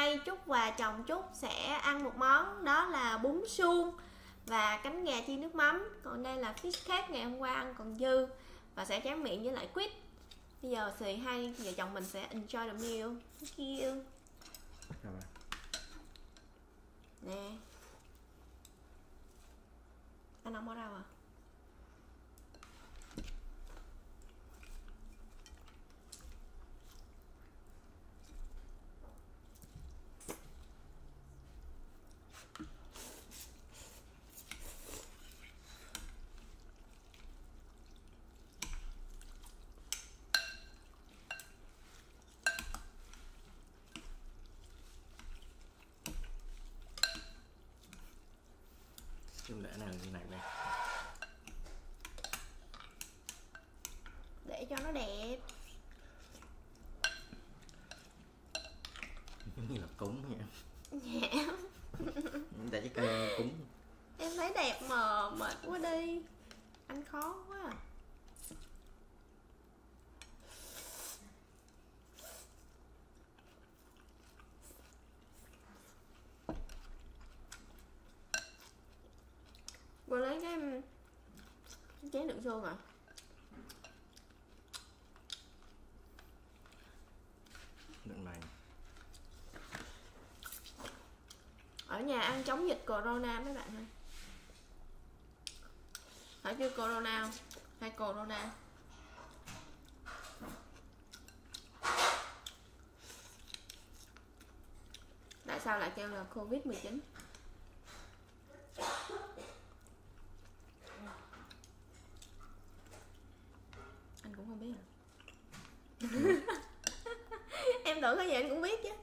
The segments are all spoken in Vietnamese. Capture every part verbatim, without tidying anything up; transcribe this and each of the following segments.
nay Trúc và chồng Trúc sẽ ăn một món đó là bún suông và cánh gà chiên nước mắm. Còn đây là fish cake ngày hôm qua ăn còn dư và sẽ tráng miệng với lại quýt. Bây giờ thì hai vợ chồng mình sẽ enjoy the meal. Thank you. Nè. Anh không bỏ đâu à? Em để nào như này đây. Để cho nó đẹp. Giống như là cúng vậy. Dạ. Để cái cây cúng. Em thấy đẹp mà mệt quá đi. Anh khó quá à. Vừa lấy cái cái chén đựng xương à. Đựng này. Ở nhà ăn chống dịch corona mấy bạn ơi. Phải chưa corona không? Hay corona? Tại sao lại kêu là covid mười chín? Anh cũng không biết à? Em tưởng cái gì anh cũng biết chứ.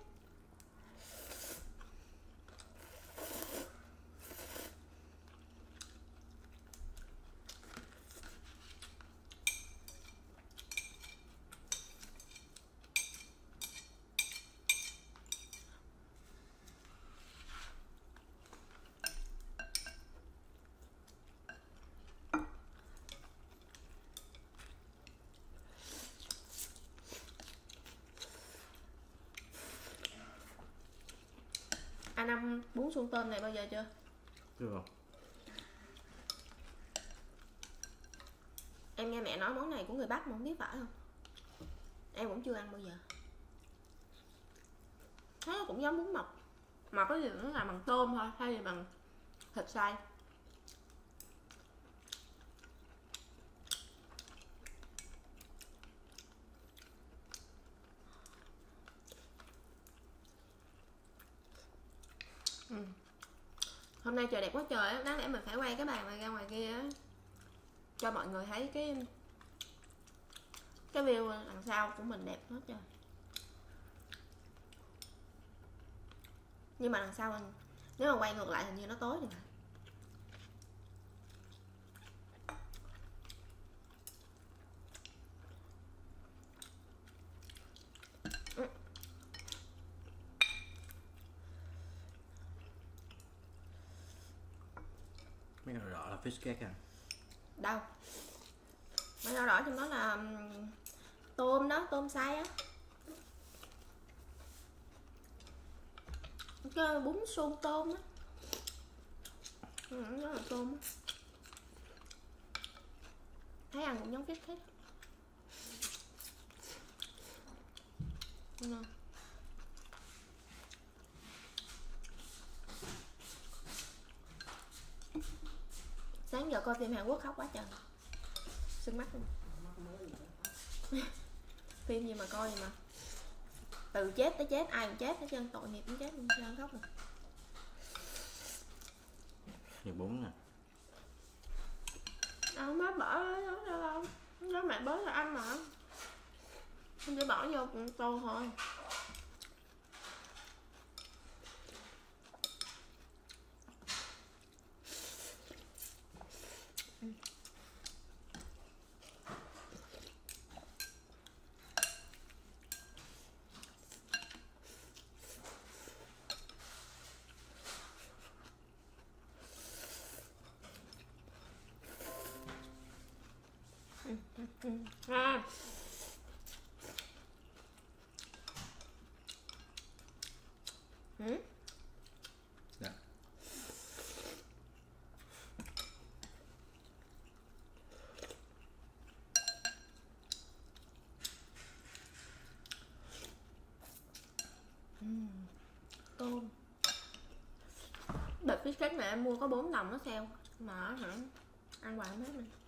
Anh ăn bún suông tôm này bao giờ chưa? Chưa không? Em nghe mẹ nói món này của người Bắc mà không biết phải không? Em cũng chưa ăn bao giờ. Nó cũng giống bún mọc. Mà cái gì nó làm bằng tôm thôi, hay là bằng thịt xay. Ừ. Hôm nay trời đẹp quá trời á, đáng lẽ mình phải quay cái bàn này ra ngoài kia á, cho mọi người thấy cái cái view đằng sau của mình đẹp hết trời. Nhưng mà đằng sau mình nếu mà quay ngược lại hình như nó tối thì phải. Mấy cái đỏ là fish cake à? Đâu? Mấy đỏ đỏ trong đó là tôm đó, tôm xay á. Cái bún suông tôm á. Ừ, đó là tôm á. Thấy ăn cũng giống fish cake. Ừ. Sáng giờ coi phim Hàn Quốc khóc quá trời. Sưng mắt luôn. Phim gì mà coi gì mà từ chết tới chết ai cũng chết hết trơn, tội nghiệp cũng chết luôn, trơn khóc rồi. Thì bún nè. À, má bỏ nó ra đâu. Nó mẹ bớt là ăn mà. Không chỉ bỏ vô tô thôi. À. này em mua có bốn đồng nó sale mà hả, ăn hoài không hết này.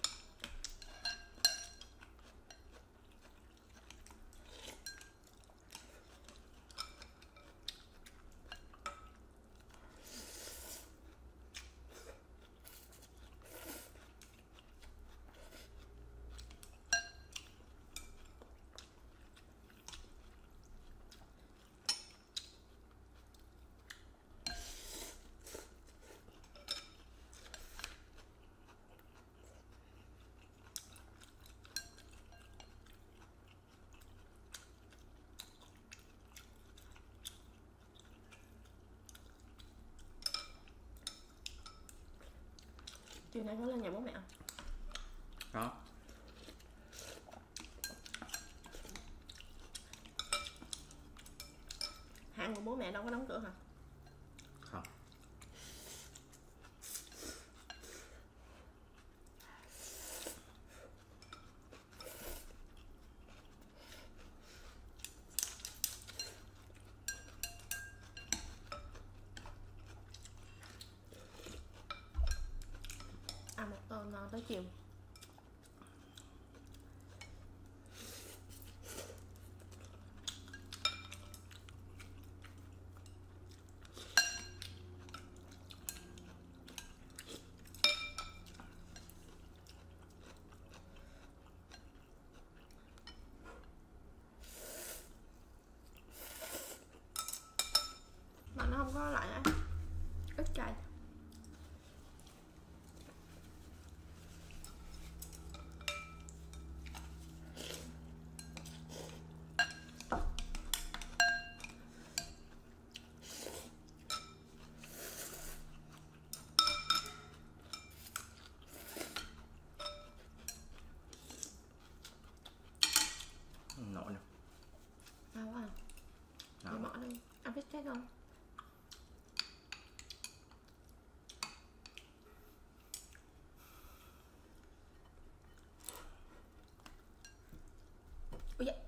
Chiều nay có lên nhà bố mẹ không? Có. Hàng của bố mẹ đâu có đóng cửa hả? Không. Ăn một tô ngon tới chiều. Mà nó không có lại á, ít cay. Nổi nè. Đau quá à. Chị Nổi. bỏ đi. Ăn fish cake không? Ui da.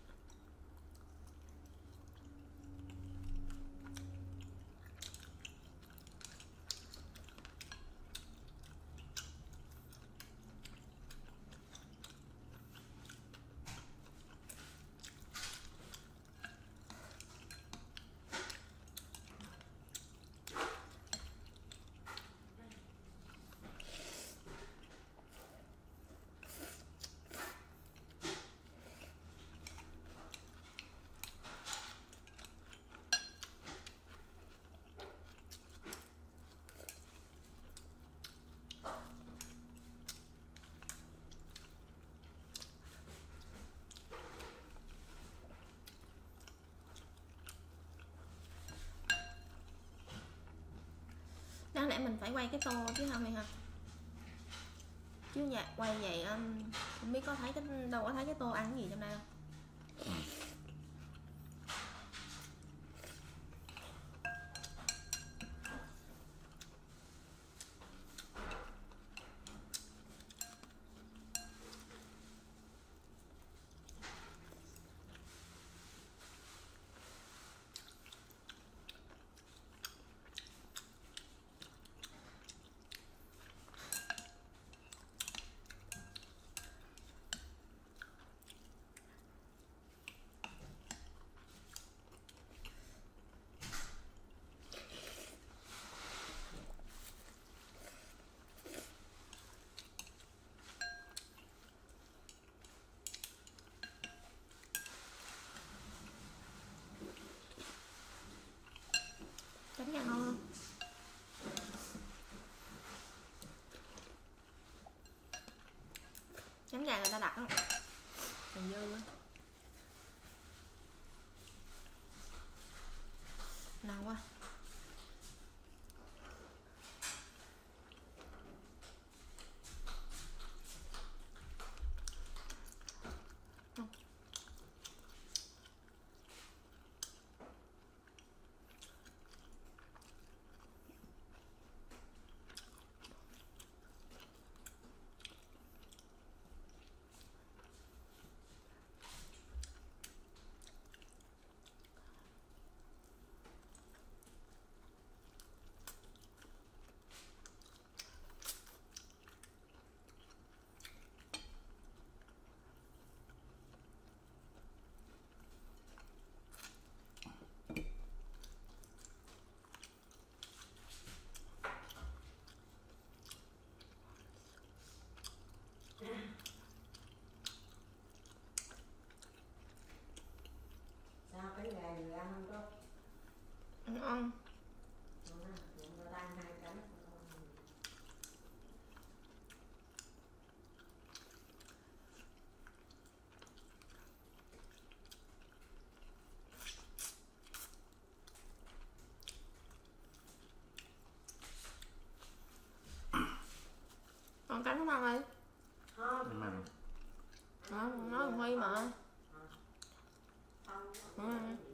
Đáng lẽ mình phải quay cái tô chứ không hay hả? Chứ nhà quay vậy um, không biết có thấy cái đâu có thấy cái tô ăn cái gì trong đây đâu. Cánh gà ngon không? Cánh gà người ta đặt không? Còn dư á. Nào quá. người ăn không tốt. Ngon. Người ta ăn hai cánh. Còn cánh không ăn đi. Không. Nhưng mà Đó, nói con Huy mà. Ừ.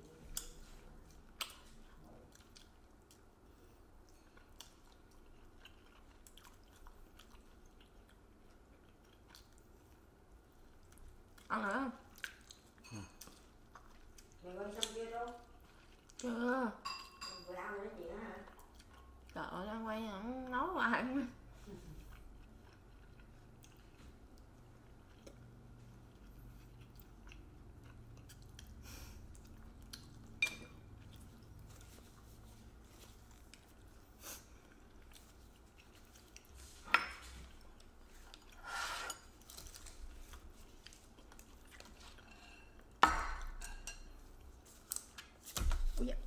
Ăn nữa không? Mày quay xong chưa đâu? Chưa. Vừa ăn rồi nói chuyện á hả? Trời ơi, đang quay hẳn nấu hoài. Ui da.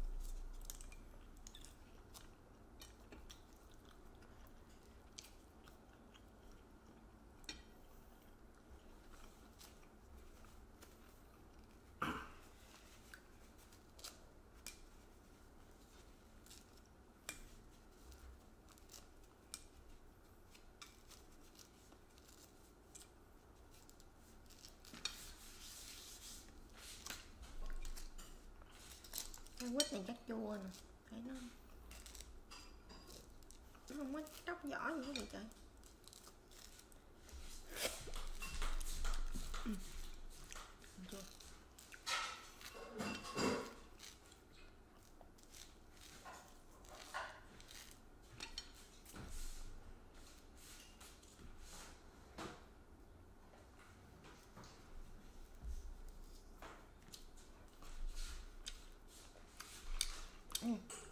Cái quýt này chắc chua nè. Thấy nó nó không có tróc vỏ gì hết vậy trời. Ừ. Chua. Ừ.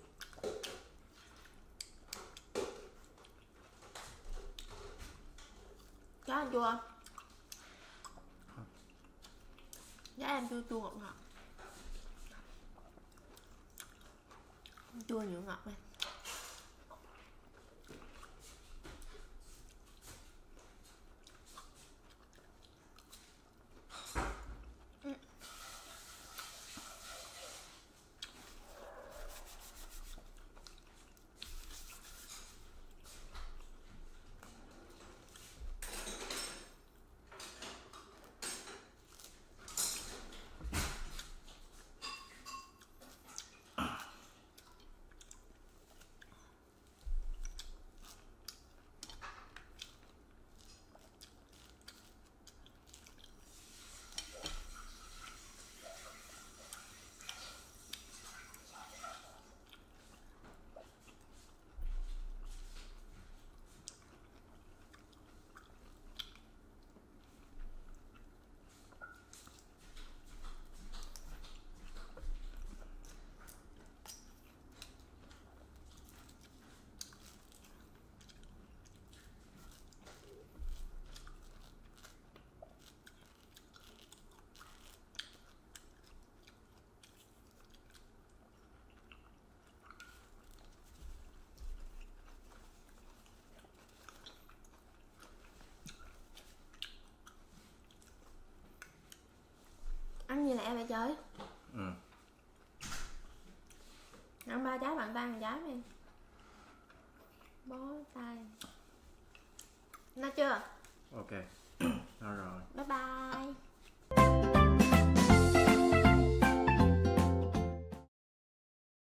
Cháu ăn chua không? Giá em chua chua ngọt ngọt. Chua nhiều ngọt này. Ừ. Ăn gì lẹ vậy trời? ừ. Ăn ba trái bạn ta ăn trái đi. Bó tay. Nó chưa? Ok. Nó rồi. Bye bye.